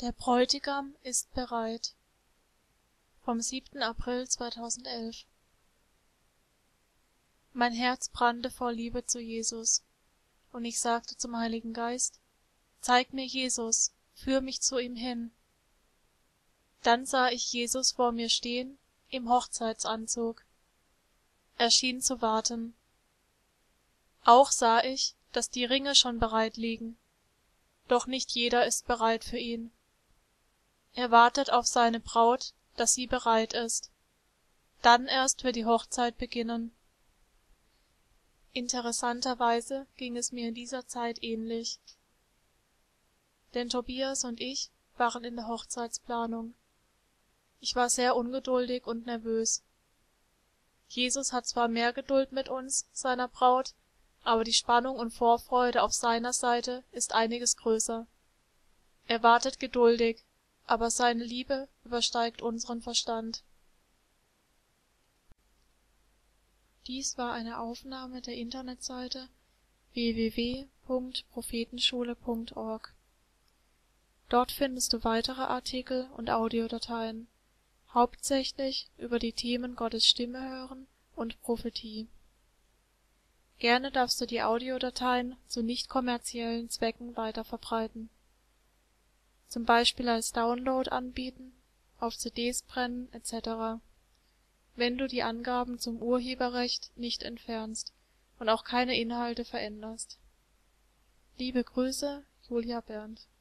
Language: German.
Der Bräutigam ist bereit. Vom 7. April 2011. Mein Herz brannte vor Liebe zu Jesus, und ich sagte zum Heiligen Geist: Zeig mir Jesus, führ mich zu ihm hin. Dann sah ich Jesus vor mir stehen, im Hochzeitsanzug. Er schien zu warten. Auch sah ich, dass die Ringe schon bereit liegen. Doch nicht jeder ist bereit für ihn. Er wartet auf seine Braut, dass sie bereit ist. Dann erst wird die Hochzeit beginnen. Interessanterweise ging es mir in dieser Zeit ähnlich. Denn Tobias und ich waren in der Hochzeitsplanung. Ich war sehr ungeduldig und nervös. Jesus hat zwar mehr Geduld mit uns, seiner Braut, aber die Spannung und Vorfreude auf seiner Seite ist einiges größer. Er wartet geduldig, aber seine Liebe übersteigt unseren Verstand. Dies war eine Aufnahme der Internetseite www.prophetenschule.org. Dort findest du weitere Artikel und Audiodateien, hauptsächlich über die Themen Gottes Stimme hören und Prophetie. Gerne darfst du die Audiodateien zu nicht kommerziellen Zwecken weiterverbreiten, zum Beispiel als Download anbieten, auf CDs brennen etc., wenn du die Angaben zum Urheberrecht nicht entfernst und auch keine Inhalte veränderst. Liebe Grüße, Julia Berndt.